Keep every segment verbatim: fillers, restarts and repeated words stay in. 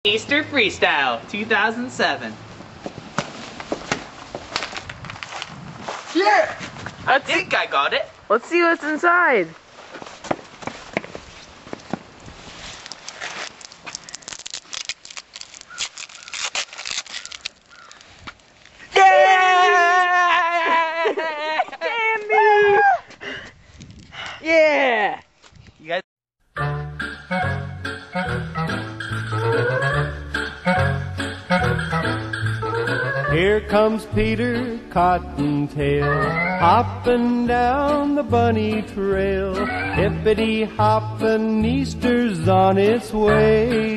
Easter Freestyle two thousand seven. Yeah! I think I got it. Let's see what's inside. Yeah! Candy! Yeah! You guys. Here comes Peter Cottontail, hopping down the bunny trail. Hippity hoppin', Easter's on its way,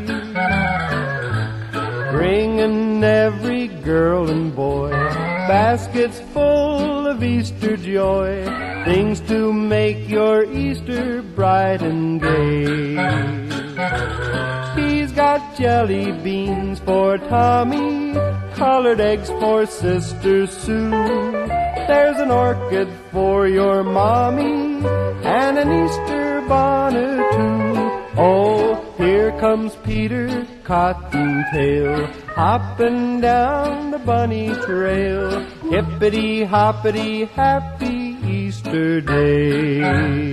bringing every girl and boy baskets full of Easter joy, things to make your Easter bright and gay. He's got jelly beans for Tommy, colored eggs for Sister Sue. There's an orchid for your mommy, and an Easter bonnet too. Oh, here comes Peter Cottontail, hopping down the bunny trail. Hippity hoppity, happy Easter day.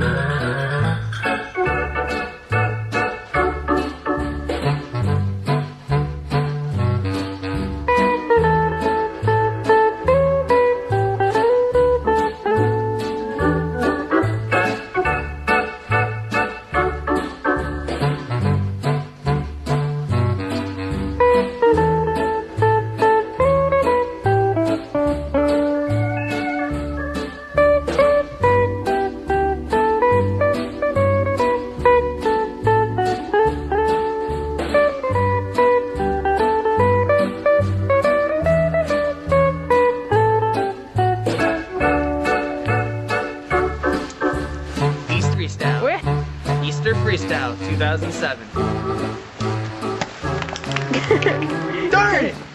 Freestyle. Where? Easter Freestyle two thousand seven. Darn it!